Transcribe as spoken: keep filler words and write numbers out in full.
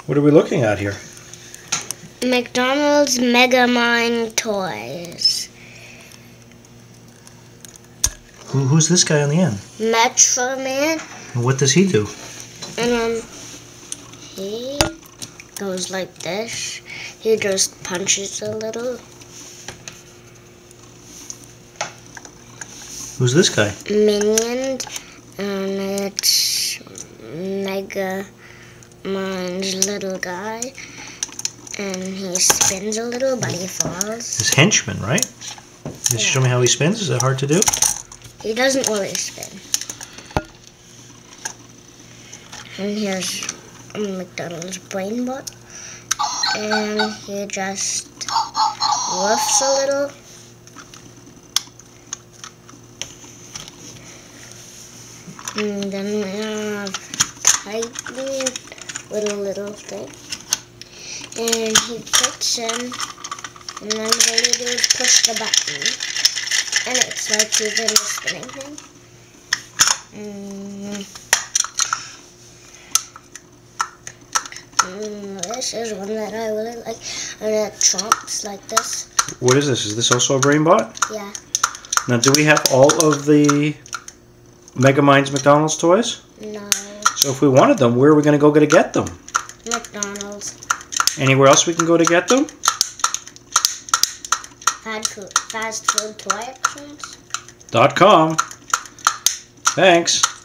What are we looking at here? McDonald's Megamind toys. Who, who's this guy on the end? Metro Man. And what does he do? And um, he goes like this. He just punches a little. Who's this guy? Minion, and it's Megamind's little guy. And he spins a little, but he falls. His henchman, right? Just Yeah. show me how he spins. Is that hard to do? He doesn't really spin. And here's McDonald's brain bot. And he just woofs a little. And then we have Titan with a little thing. And he puts in, and then all you do is push the button. And it's like he's in the spinning thing. Mm. Mm, this is one that I really like. And it chomps like this. What is this? Is this also a brain bot? Yeah. Now, do we have all of the Megamind's McDonald's toys? No. So if we wanted them, where are we going to go to get them? McDonald's. Anywhere else we can go to get them? Fast food, fast food toy actions. Dot com. Thanks.